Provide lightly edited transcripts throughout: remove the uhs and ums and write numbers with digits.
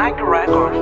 Mike Records.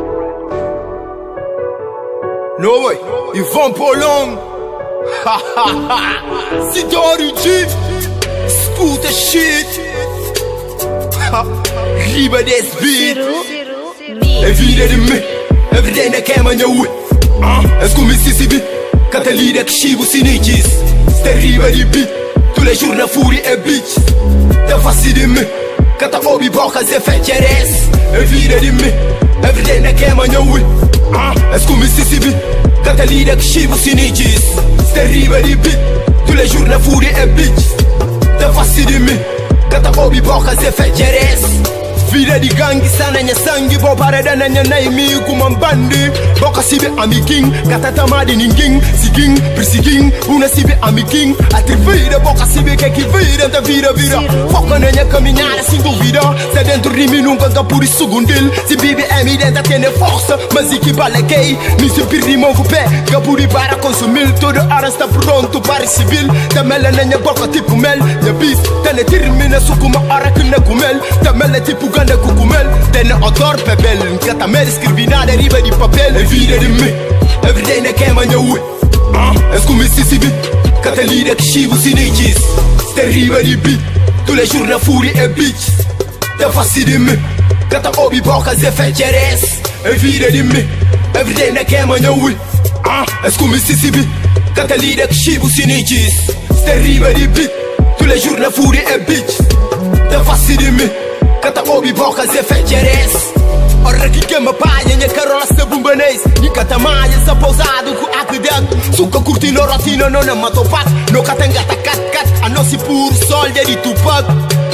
No way, Yvon Polong. Ha ha ha. Sidori G. Scooter shit. Ha. Riba des beat. Every day me. Every day na came on your way. Est-ce que Mississippi? Catalina Kishibu Sinigis. C'était riba di beat. Tous les jours na fouri et bitch. T'as facile de me. Kata obi boka ze fetcheres. Every day me. Every day na came on your way. Est-ce que Mississippi? Catalina Kishibu Sinigis. C'était riba di beat. Tous les jours na fouri et bitch. T'as facile de me. Kata obi boka ze fetcheres. Vida di gangi sana nya sangi bo parada na nya naimi kumambandi boka sibe ami king kata tamadi ninging siging prisiging una sibe ami king atrivida boka sibe que vida da vida foca na nya caminhada sem dúvida se dentro de mim nunca dá por isso segundil se bibi emi dentro tem força mas e que balequei me se perdi meu pé capuri para consumir todo hora está pronto para civil tamela na nya boca tipo mel nya bis tele termina sukuma hora que na kumel tamela tipo Ganda kukumel, tene autor pebel Nkata mer escrevi nada riba di papel E vida di me, everyday na came on your way Est-ce que Mississippi, Catalina Kishibu Sinigis C'était riba di beat, tous les jours na fouri et bitch T'as facile de me, Kata obi boka ze fetcheres E vida di me, everyday na came on your way Est-ce que Mississippi, Catalina Kishibu Sinigis C'était riba di beat, tous les jours na fouri et bitch T'as facile de me Kata obi boka ze fetcheres Ora que queima paia, minha carola se bumbanês Ni kata maia, sa pousado com acredito Suca curtindo rotina, não na matopat No katangata cat, a nosso puro sol de Tupac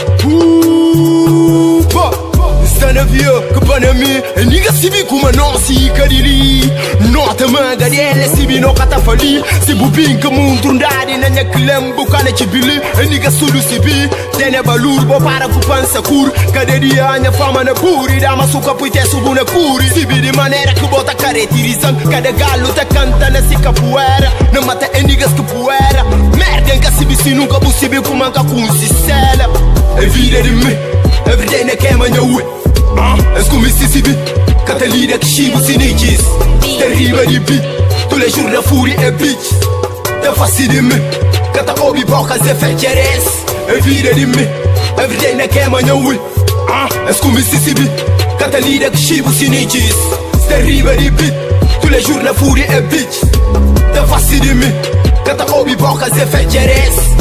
Stana vieux, que panami E niga sibi kuma nosi kadili Nota manga dele sibi no katafali Sibu binka mundrundadi na nya klem bukane chibili E niga sulu sibi Tene balur bo para kupansa kur Kadedi anya fama na puri Dama suka puite subu na kuri Sibi di manera que bota caretirizam Cada galo te canta na si capoeira Na mata e nigas capoeira Merda enka sibi si nunca bu sibi kumanka kunsisela E vida de me Everyday na came on your way Est-ce que Mississippi, Catalina Kishibu Sinigis C'était riba di beat, tous les jours na fouri et bitch T'as facile de me, Kata obi boka ze fetcheres E vida di me, everyday na came on your way Est-ce que Mississippi, Catalina Kishibu Sinigis C'était riba di beat, tous les jours na fouri et bitch T'as facile de me, Kata obi boka ze fetcheres